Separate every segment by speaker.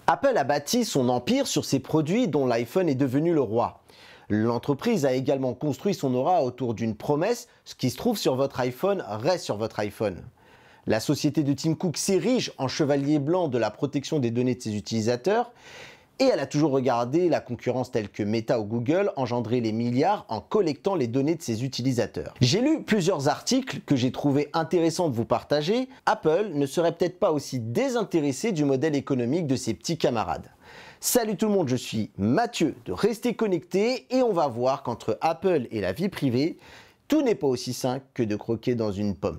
Speaker 1: Apple a bâti son empire sur ses produits dont l'iPhone est devenu le roi. L'entreprise a également construit son aura autour d'une promesse, ce qui se trouve sur votre iPhone reste sur votre iPhone. La société de Tim Cook s'érige en chevalier blanc de la protection des données de ses utilisateurs et elle a toujours regardé la concurrence telle que Meta ou Google engendrer les milliards en collectant les données de ses utilisateurs. J'ai lu plusieurs articles que j'ai trouvé intéressants de vous partager. Apple ne serait peut-être pas aussi désintéressé du modèle économique de ses petits camarades. Salut tout le monde, je suis Mathieu de Rester Connecté et on va voir qu'entre Apple et la vie privée, tout n'est pas aussi sain que de croquer dans une pomme.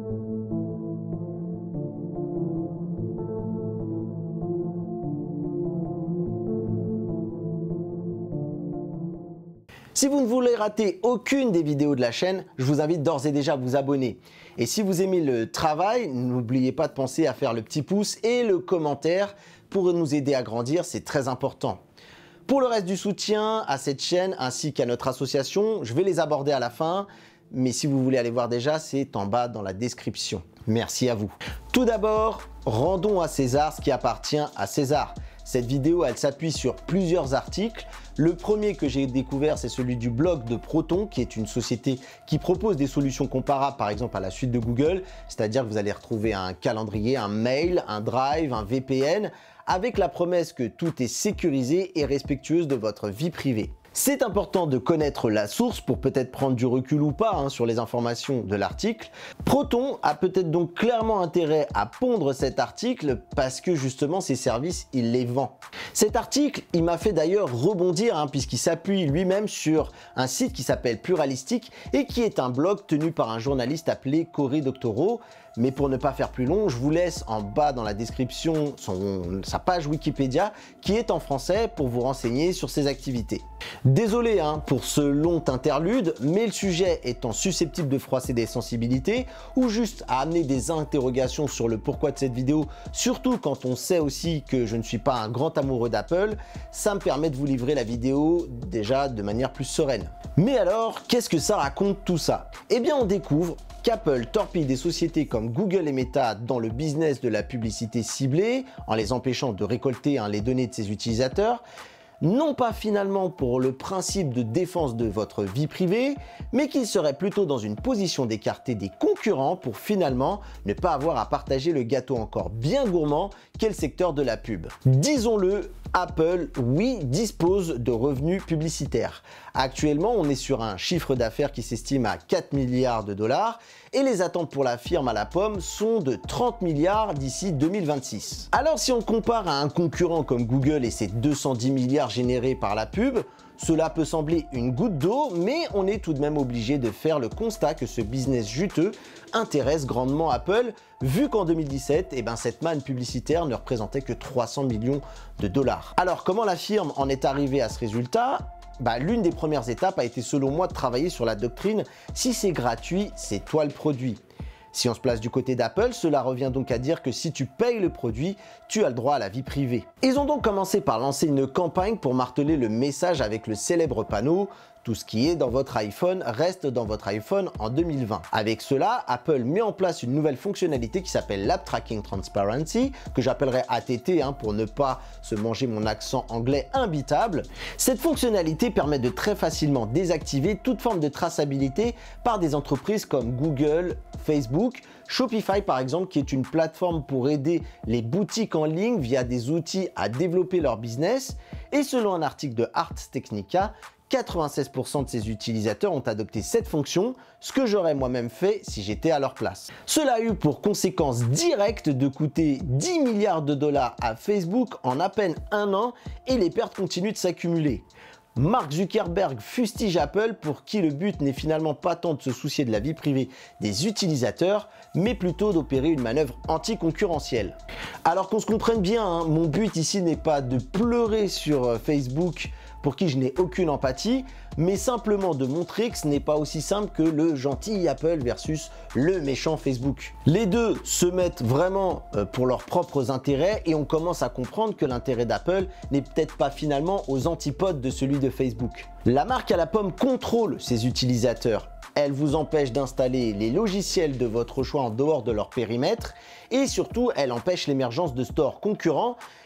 Speaker 1: Si vous ne voulez rater aucune des vidéos de la chaîne, je vous invite d'ores et déjà à vous abonner. Et si vous aimez le travail, n'oubliez pas de penser à faire le petit pouce et le commentaire pour nous aider à grandir, c'est très important. Pour le reste du soutien à cette chaîne ainsi qu'à notre association, je vais les aborder à la fin, mais si vous voulez aller voir déjà, c'est en bas dans la description. Merci à vous. Tout d'abord, rendons à César ce qui appartient à César. Cette vidéo, elle s'appuie sur plusieurs articles. Le premier que j'ai découvert, c'est celui du blog de Proton, qui est une société qui propose des solutions comparables, par exemple à la suite de Google, c'est-à-dire que vous allez retrouver un calendrier, un mail, un drive, un VPN, avec la promesse que tout est sécurisé et respectueuse de votre vie privée. C'est important de connaître la source pour peut-être prendre du recul ou pas sur les informations de l'article. Proton a peut-être donc clairement intérêt à pondre cet article parce que justement ses services, il les vend. Cet article, il m'a fait d'ailleurs rebondir puisqu'il s'appuie lui-même sur un site qui s'appelle Pluralistic et qui est un blog tenu par un journaliste appelé Cory Doctorow. Mais pour ne pas faire plus long, je vous laisse en bas dans la description sa page Wikipédia qui est en français pour vous renseigner sur ses activités. Désolé pour ce long interlude, mais le sujet étant susceptible de froisser des sensibilités ou juste à amener des interrogations sur le pourquoi de cette vidéo, surtout quand on sait aussi que je ne suis pas un grand amoureux d'Apple, ça me permet de vous livrer la vidéo déjà de manière plus sereine. Mais alors, qu'est-ce que ça raconte tout ça? Eh bien, on découvre qu'Apple torpille des sociétés comme Google et Meta dans le business de la publicité ciblée en les empêchant de récolter les données de ses utilisateurs, non pas finalement pour le principe de défense de votre vie privée, mais qu'il serait plutôt dans une position d'écarter des concurrents pour finalement ne pas avoir à partager le gâteau encore bien gourmand qu'est le secteur de la pub. Disons-le, Apple, oui, dispose de revenus publicitaires. Actuellement, on est sur un chiffre d'affaires qui s'estime à 4 milliards de dollars et les attentes pour la firme à la pomme sont de 30 milliards d'ici 2026. Alors si on compare à un concurrent comme Google et ses 210 milliards générés par la pub, cela peut sembler une goutte d'eau, mais on est tout de même obligé de faire le constat que ce business juteux intéresse grandement Apple, vu qu'en 2017, cette manne publicitaire ne représentait que 300 millions de dollars. Alors comment la firme en est arrivée à ce résultat ? L'une des premières étapes a été selon moi de travailler sur la doctrine « si c'est gratuit, c'est toi le produit ». Si on se place du côté d'Apple, cela revient donc à dire que si tu payes le produit, tu as le droit à la vie privée. Ils ont donc commencé par lancer une campagne pour marteler le message avec le célèbre panneau « Tout ce qui est dans votre iPhone reste dans votre iPhone en 2020 ». Avec cela, Apple met en place une nouvelle fonctionnalité qui s'appelle l'App Tracking Transparency, que j'appellerai ATT pour ne pas se manger mon accent anglais imbitable. Cette fonctionnalité permet de très facilement désactiver toute forme de traçabilité par des entreprises comme Google, Facebook, Shopify par exemple, qui est une plateforme pour aider les boutiques en ligne via des outils à développer leur business. Et selon un article de Ars Technica, 96% de ses utilisateurs ont adopté cette fonction, ce que j'aurais moi-même fait si j'étais à leur place. Cela a eu pour conséquence directe de coûter 10 milliards de dollars à Facebook en à peine un an et les pertes continuent de s'accumuler. Mark Zuckerberg fustige Apple pour qui le but n'est finalement pas tant de se soucier de la vie privée des utilisateurs, mais plutôt d'opérer une manœuvre anticoncurrentielle. Alors qu'on se comprenne bien, mon but ici n'est pas de pleurer sur Facebook pour qui je n'ai aucune empathie, mais simplement de montrer que ce n'est pas aussi simple que le gentil Apple versus le méchant Facebook. Les deux se mettent vraiment pour leurs propres intérêts et on commence à comprendre que l'intérêt d'Apple n'est peut-être pas finalement aux antipodes de celui de Facebook. La marque à la pomme contrôle ses utilisateurs. Elle vous empêche d'installer les logiciels de votre choix en dehors de leur périmètre et surtout, elle empêche l'émergence de stores concurrents,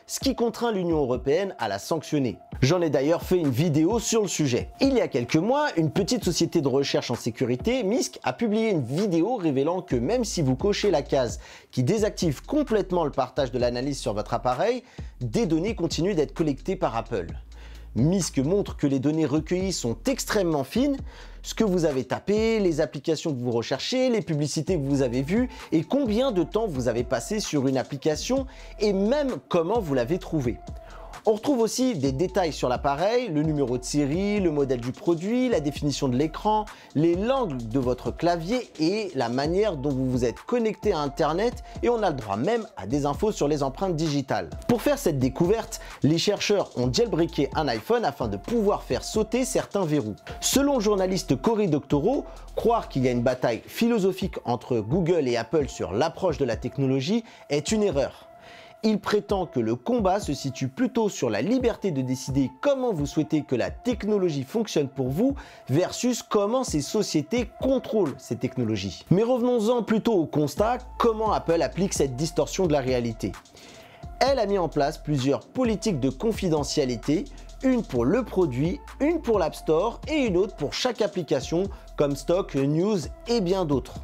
Speaker 1: ce qui contraint l'Union européenne à la sanctionner. J'en ai d'ailleurs fait une vidéo sur le sujet. Il y a quelques mois, une petite société de recherche en sécurité, Mysk, a publié une vidéo révélant que même si vous cochez la case qui désactive complètement le partage de l'analyse sur votre appareil, des données continuent d'être collectées par Apple. Mysk montre que les données recueillies sont extrêmement fines, ce que vous avez tapé, les applications que vous recherchez, les publicités que vous avez vues et combien de temps vous avez passé sur une application et même comment vous l'avez trouvée. On retrouve aussi des détails sur l'appareil, le numéro de série, le modèle du produit, la définition de l'écran, les langues de votre clavier et la manière dont vous vous êtes connecté à Internet, et on a le droit même à des infos sur les empreintes digitales. Pour faire cette découverte, les chercheurs ont jailbreaké un iPhone afin de pouvoir faire sauter certains verrous. Selon le journaliste Cory Doctorow, croire qu'il y a une bataille philosophique entre Google et Apple sur l'approche de la technologie est une erreur. Il prétend que le combat se situe plutôt sur la liberté de décider comment vous souhaitez que la technologie fonctionne pour vous versus comment ces sociétés contrôlent ces technologies. Mais revenons-en plutôt au constat, comment Apple applique cette distorsion de la réalité. Elle a mis en place plusieurs politiques de confidentialité, une pour le produit, une pour l'App Store et une autre pour chaque application comme Stock, News et bien d'autres.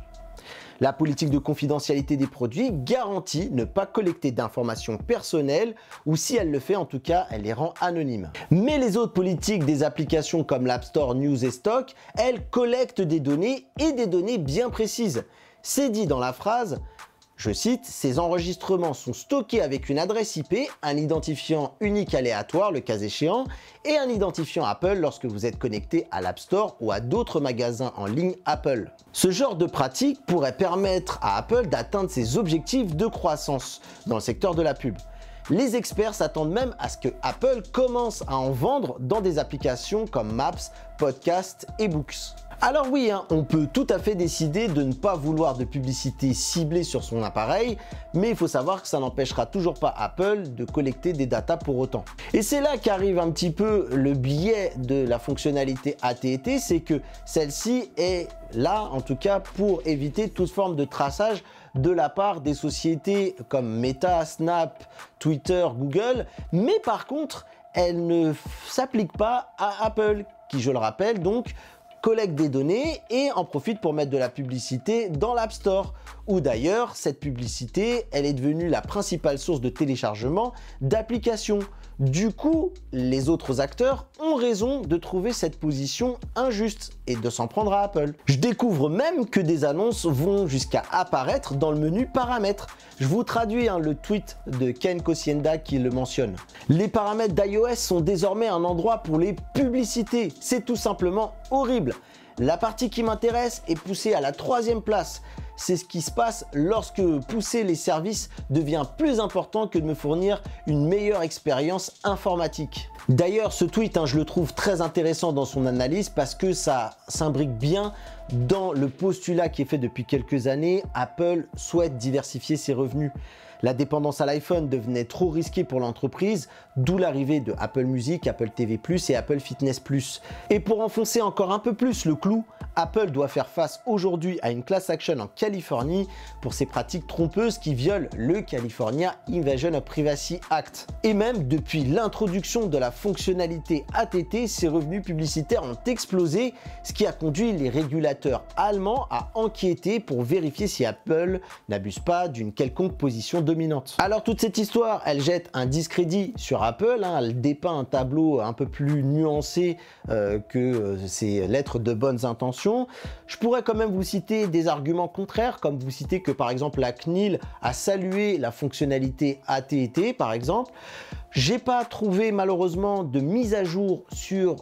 Speaker 1: La politique de confidentialité des produits garantit ne pas collecter d'informations personnelles ou si elle le fait en tout cas, elle les rend anonymes. Mais les autres politiques des applications comme l'App Store, News et Stock, elles collectent des données et des données bien précises. C'est dit dans la phrase, je cite, « Ces enregistrements sont stockés avec une adresse IP, un identifiant unique aléatoire le cas échéant et un identifiant Apple lorsque vous êtes connecté à l'App Store ou à d'autres magasins en ligne Apple. » Ce genre de pratique pourrait permettre à Apple d'atteindre ses objectifs de croissance dans le secteur de la pub. Les experts s'attendent même à ce que Apple commence à en vendre dans des applications comme Maps, Podcast et Books. Alors oui, on peut tout à fait décider de ne pas vouloir de publicité ciblée sur son appareil, mais il faut savoir que ça n'empêchera toujours pas Apple de collecter des datas pour autant. Et c'est là qu'arrive un petit peu le biais de la fonctionnalité AT&T, c'est que celle-ci est là en tout cas pour éviter toute forme de traçage de la part des sociétés comme Meta, Snap, Twitter, Google, mais par contre, elle ne s'applique pas à Apple, qui, je le rappelle, donc, collecte des données et en profite pour mettre de la publicité dans l'App Store, où d'ailleurs cette publicité elle est devenue la principale source de téléchargement d'applications. Du coup, les autres acteurs ont raison de trouver cette position injuste et de s'en prendre à Apple. Je découvre même que des annonces vont jusqu'à apparaître dans le menu paramètres. Je vous traduis le tweet de Ken Kosienda qui le mentionne. Les paramètres d'iOS sont désormais un endroit pour les publicités. C'est tout simplement horrible. La partie qui m'intéresse est poussée à la 3e place. C'est ce qui se passe lorsque pousser les services devient plus important que de me fournir une meilleure expérience informatique. D'ailleurs, ce tweet, je le trouve très intéressant dans son analyse parce que ça s'imbrique bien dans le postulat qui est fait depuis quelques années. Apple souhaite diversifier ses revenus. La dépendance à l'iPhone devenait trop risquée pour l'entreprise, d'où l'arrivée de Apple Music, Apple TV+, et Apple Fitness+. Et pour enfoncer encore un peu plus le clou, Apple doit faire face aujourd'hui à une class action en Californie pour ses pratiques trompeuses qui violent le California Invasion of Privacy Act. Et même depuis l'introduction de la fonctionnalité ATT, ses revenus publicitaires ont explosé, ce qui a conduit les régulateurs allemands à enquêter pour vérifier si Apple n'abuse pas d'une quelconque position dominante. Alors toute cette histoire, elle jette un discrédit sur Apple, elle dépeint un tableau un peu plus nuancé que ses lettres de bonnes intentions. Je pourrais quand même vous citer des arguments contraires, comme vous citer que par exemple la CNIL a salué la fonctionnalité AT&T par exemple. J'ai pas trouvé malheureusement de mise à jour sur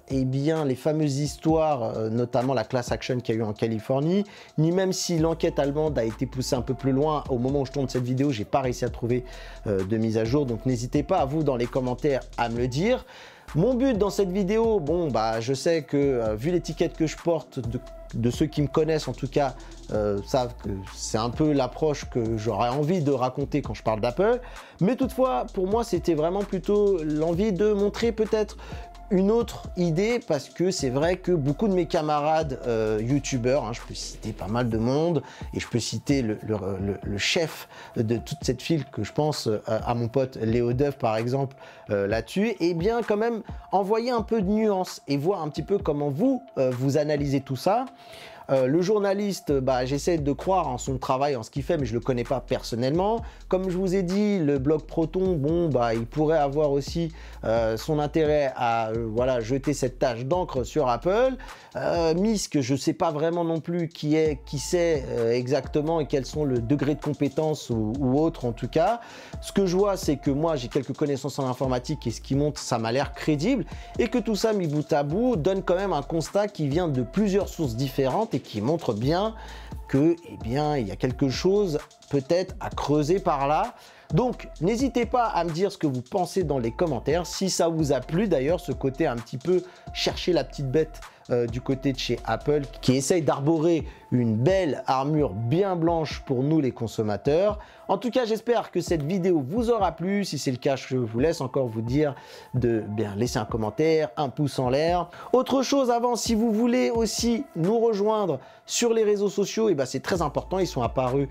Speaker 1: les fameuses histoires, notamment la class action qu'il y a eu en Californie, ni même si l'enquête allemande a été poussée un peu plus loin. Au moment où je tourne cette vidéo, j'ai pas réussi à trouver de mise à jour, donc n'hésitez pas à vous dans les commentaires à me le dire. Mon but dans cette vidéo, je sais que vu l'étiquette que je porte, de ceux qui me connaissent en tout cas, savent que c'est un peu l'approche que j'aurais envie de raconter quand je parle d'Apple. Mais toutefois, pour moi, c'était vraiment plutôt l'envie de montrer peut-être une autre idée, parce que c'est vrai que beaucoup de mes camarades youtubeurs, hein, je peux citer pas mal de monde, et je peux citer le chef de toute cette file, que je pense à mon pote Léo Duff par exemple là-dessus, et bien quand même envoyer un peu de nuance et voir un petit peu comment vous, vous analysez tout ça. Le journaliste, j'essaie de croire en son travail, en ce qu'il fait, mais je le connais pas personnellement. Comme je vous ai dit, le blog Proton, bon, il pourrait avoir aussi son intérêt à voilà, jeter cette tache d'encre sur Apple. Misk, je sais pas vraiment non plus qui c'est exactement et quels sont le degré de compétence ou autre en tout cas. Ce que je vois, c'est que moi, j'ai quelques connaissances en informatique et ce qui montre, ça m'a l'air crédible, et que tout ça, mis bout à bout, donne quand même un constat qui vient de plusieurs sources différentes et qui montre bien que, eh bien, il y a quelque chose peut-être à creuser par là. Donc, n'hésitez pas à me dire ce que vous pensez dans les commentaires, si ça vous a plu d'ailleurs, ce côté un petit peu chercher la petite bête du côté de chez Apple, qui essaye d'arborer une belle armure bien blanche pour nous les consommateurs. En tout cas, j'espère que cette vidéo vous aura plu. Si c'est le cas, je vous laisse encore vous dire de bien laisser un commentaire, un pouce en l'air. Autre chose avant, si vous voulez aussi nous rejoindre sur les réseaux sociaux, et c'est très important, ils sont apparus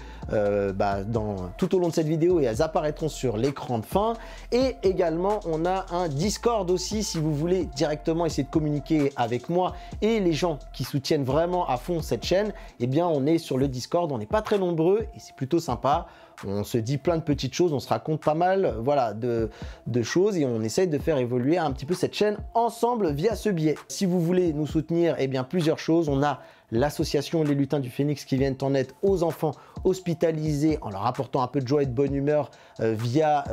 Speaker 1: tout au long de cette vidéo et elles apparaîtront sur l'écran de fin. Et également, on a un Discord aussi, si vous voulez directement essayer de communiquer avec moi et les gens qui soutiennent vraiment à fond cette chaîne, eh bien on est sur le Discord, on n'est pas très nombreux et c'est plutôt sympa. On se dit plein de petites choses, on se raconte pas mal voilà, de choses et on essaye de faire évoluer un petit peu cette chaîne ensemble via ce biais. Si vous voulez nous soutenir, eh bien plusieurs choses. On a l'association Les Lutins du Phénix qui viennent en aide aux enfants hospitalisés en leur apportant un peu de joie et de bonne humeur via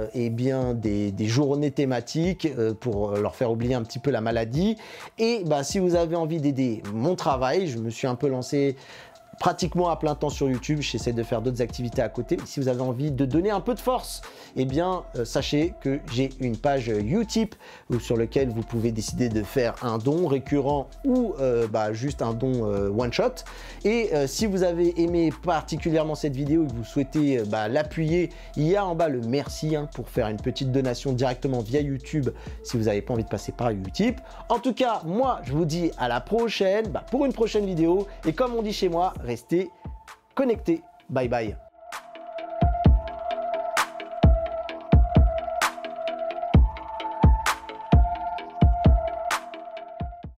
Speaker 1: des journées thématiques pour leur faire oublier un petit peu la maladie. Et si vous avez envie d'aider mon travail, je me suis un peu lancé pratiquement à plein temps sur YouTube, j'essaie de faire d'autres activités à côté. Si vous avez envie de donner un peu de force, eh bien sachez que j'ai une page Utip sur laquelle vous pouvez décider de faire un don récurrent ou juste un don one shot. Et si vous avez aimé particulièrement cette vidéo et que vous souhaitez l'appuyer, il y a en bas le merci pour faire une petite donation directement via YouTube si vous n'avez pas envie de passer par Utip. En tout cas, moi je vous dis à la prochaine pour une prochaine vidéo, et comme on dit chez moi, restez connectés. Bye bye.